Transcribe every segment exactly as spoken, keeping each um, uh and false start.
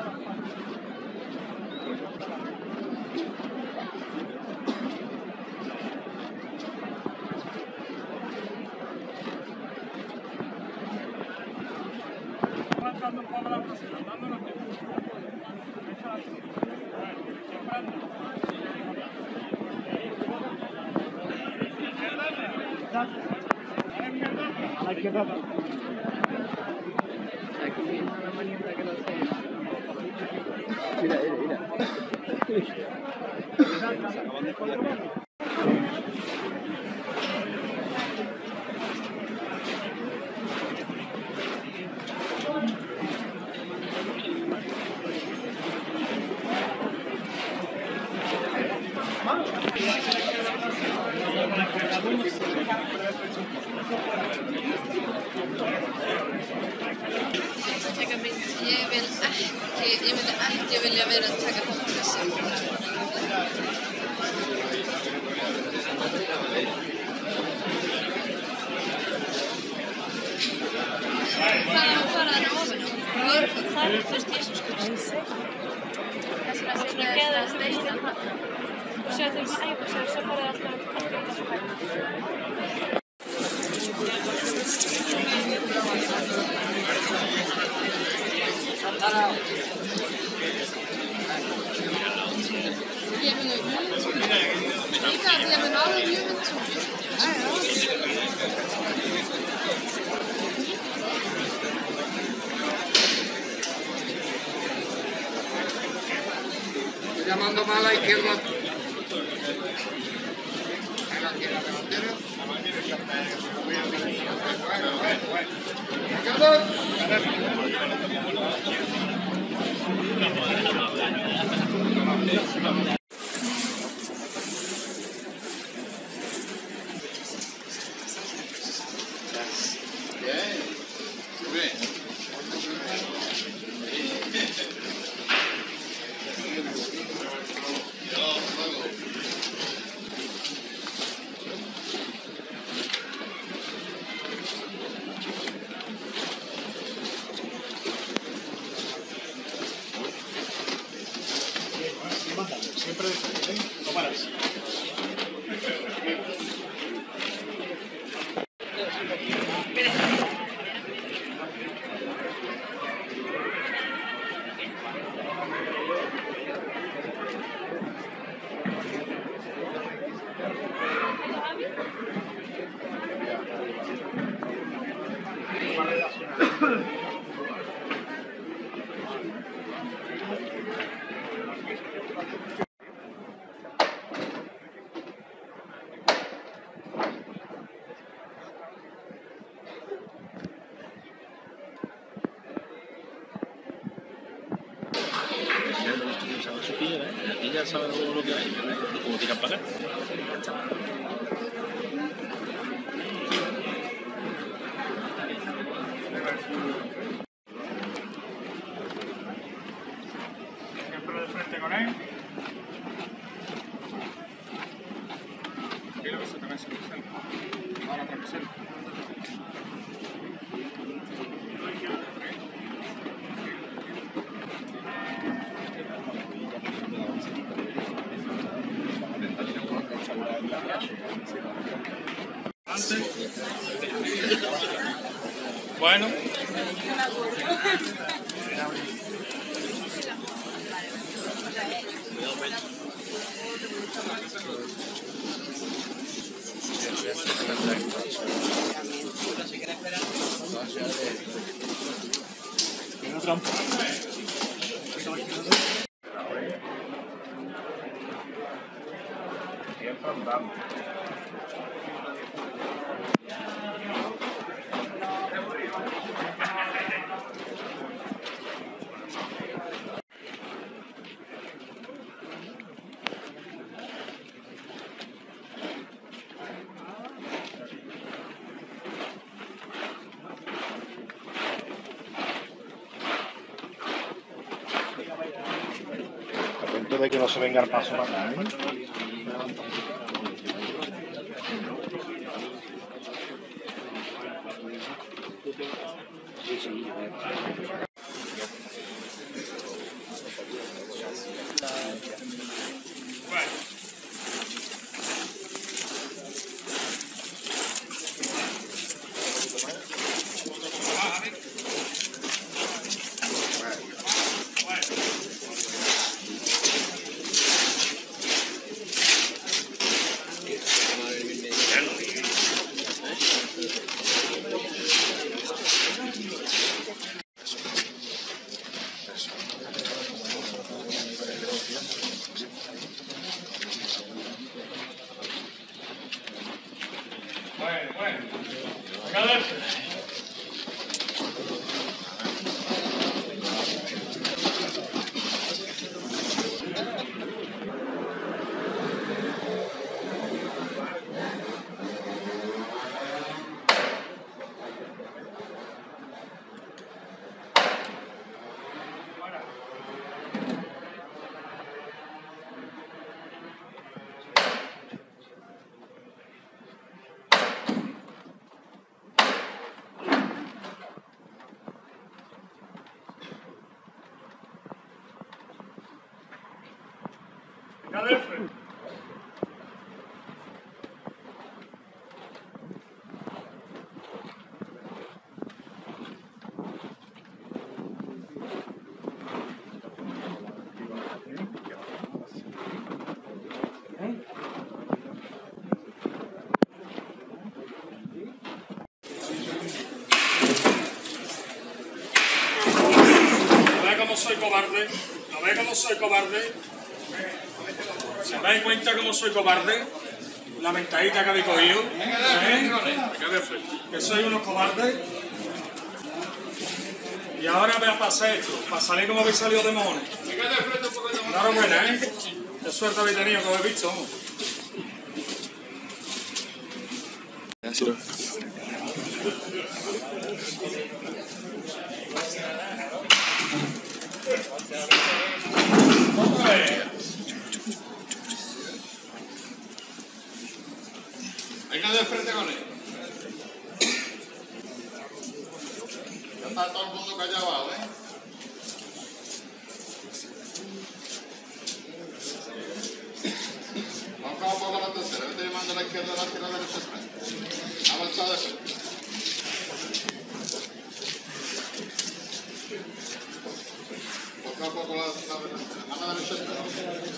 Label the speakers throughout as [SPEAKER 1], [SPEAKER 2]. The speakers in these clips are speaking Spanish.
[SPEAKER 1] Avanzando un poco la próxima, dándonos tiempo.
[SPEAKER 2] A la izquierda. Mira, mira, mira.
[SPEAKER 3] Ég vil ekki, ég myndi ekki vilja vera að taka þátt í þessu. Hvað á að fara þarna ofan á? Það er fyrst Jesús. Þess að það er geða steist að það. Og svo þegar maður æfa sér, svo farið alltaf alltaf þessu hægt. Ég mun líka að ég mun alveg mjög mynd
[SPEAKER 4] llamando más a la izquierda. Aquí la delantera.
[SPEAKER 1] Siempre de frente, ¿eh? No paras.
[SPEAKER 5] Aquí ya saben lo que hay, ¿verdad? Cómo tiran para acá.
[SPEAKER 1] Siempre de frente con él. Y luego se te mete el centro. Ahora otra vez centro. Bueno. Tiene trampa. Siempre andando.
[SPEAKER 2] Atento de que no se venga el paso para acá, ¿eh? Sí, sí,
[SPEAKER 1] Soy cobarde, ¿no ve cómo soy cobarde? ¿Se dais cuenta cómo soy cobarde? La mentadita que habéis cogido, ¿eh? Que soy unos cobardes. Y ahora voy a pasar esto, para salir como habéis salido de mojones. Enhorabuena, ¿eh? Qué suerte habéis tenido que habéis visto.
[SPEAKER 4] Hay que de frente con él. Ya está todo el mundo callado, ¿eh? Vamos a poco a la tercera. Vete llamando a la izquierda, a la izquierda, a la derecha. Avanzado de frente. Poco a poco la derecha. Mano derecha.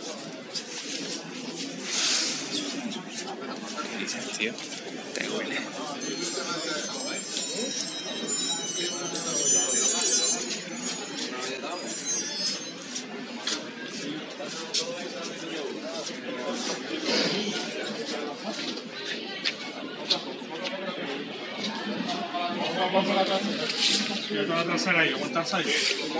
[SPEAKER 5] Tío, te huele.
[SPEAKER 1] Quédate la trasera ahí, aguantarse ahí.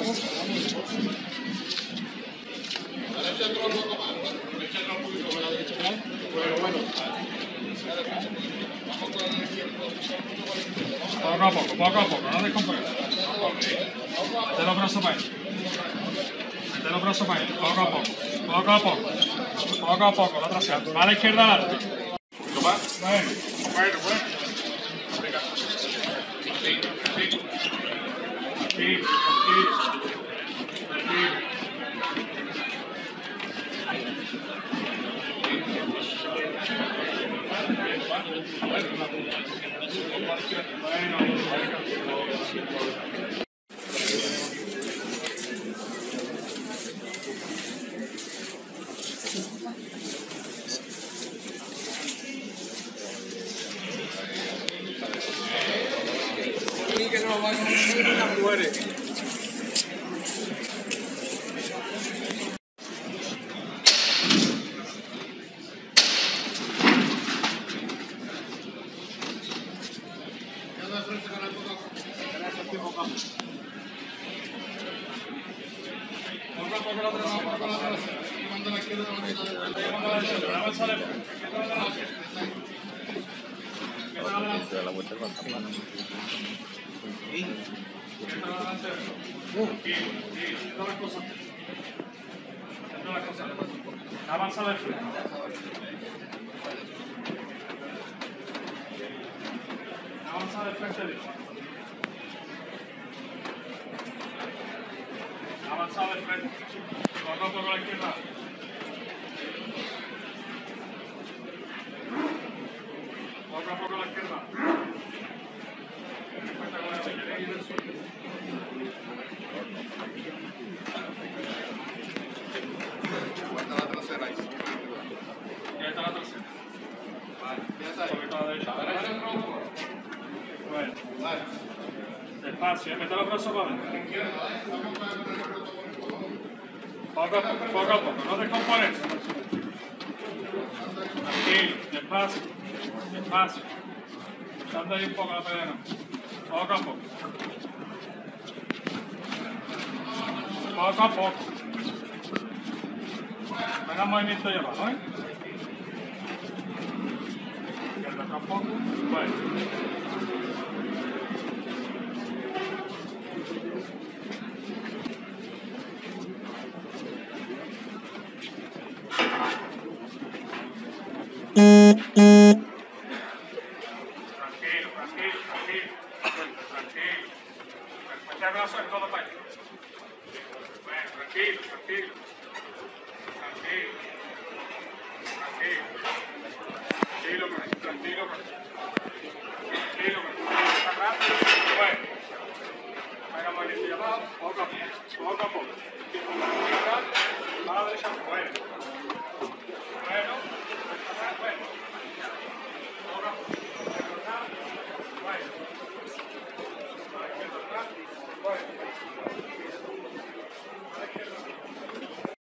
[SPEAKER 1] Poco a poco, poco a poco, no descompongas. Mete los brazos para él. Mete los brazos para él, poco a poco, poco a poco, poco a poco, la trasera. Va a la izquierda adelante. Bueno, bueno, bueno. Aquí, aquí, aquí. Que no va a muere.
[SPEAKER 5] La vuelta con la mano.
[SPEAKER 1] Avanza de frente. Avanza de frente. Avanza de frente. Poco a poco a la izquierda. Poco a poco a la izquierda.
[SPEAKER 4] Guarda la trasera ahí.
[SPEAKER 1] Ya está la trasera. Vale, ya está. Un poquito a la derecha. Bueno,
[SPEAKER 4] Vale.
[SPEAKER 1] despacio, ¿eh? Mete los brazos para adentro. Poco a poco, poco a poco, no descompones. Tranquilo, despacio, despacio. Dando ahí un poco la pedana. Poco a poco. Poco a poco. Venga movimiento ya abajo, ¿eh? Izquierda otro poco. Bueno. Tranquilo, tranquilo, tranquilo. Tranquilo. Mete el brazo en todo para allá. Bueno, tranquilo, tranquilo.